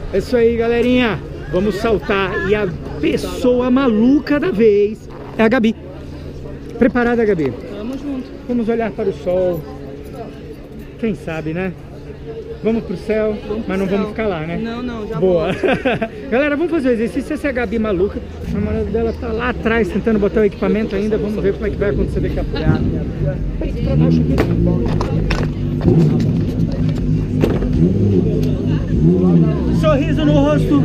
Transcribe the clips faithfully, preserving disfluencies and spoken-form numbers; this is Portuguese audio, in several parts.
É isso aí, galerinha. Vamos saltar. E a pessoa maluca da vez é a Gabi. Preparada, Gabi? Tamo junto. Vamos olhar para o sol. Quem sabe, né? Vamos pro céu, vamos pro mas não céu. Vamos ficar lá, né? Não, não, já Boa. Galera, vamos fazer o exercício. Essa é a Gabi maluca. A namorada dela tá lá atrás tentando botar o equipamento ainda. Vamos ver como é que vai acontecer daqui a pouco. Peito pra baixo aqui. Sorriso no rosto.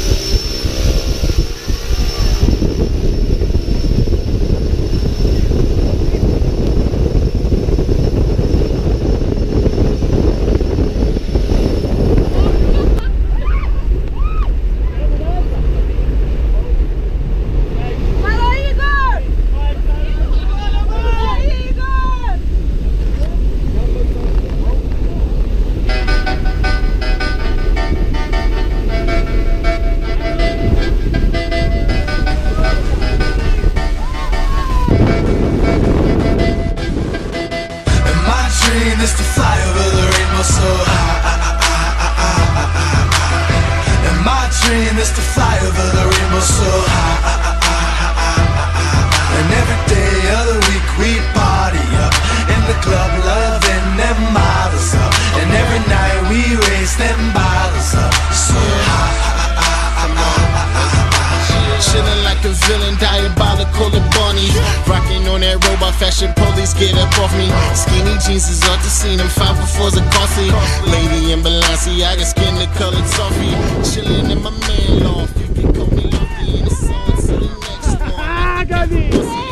Fashion police get up off me. Skinny jeans is off the scene. I'm five for fours are costly. Lady in Balenciaga, skin the colored toffee. Chillin' in my man loft. You can call me Luffy in the sun to the next one. Ah, Gabi!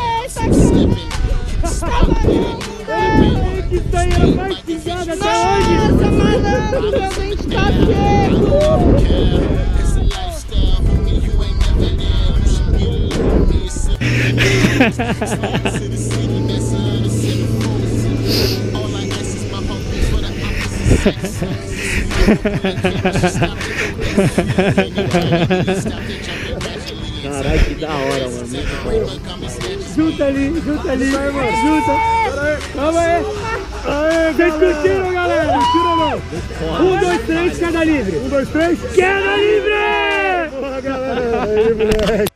Que sonho mais pingado até hoje! Nossa, malandro, meu dente tá seco! It's a lifestyle, homie, you ain't never down. You should get along with yourself. Caralho, que da hora, mano. Junta ali, junta ali, junta. Calma aí. Aê, vocês curtiram, galera? Tira a mão. Um, dois, três, queda livre. Um, dois, três, queda livre! Porra, galera. Aí, moleque.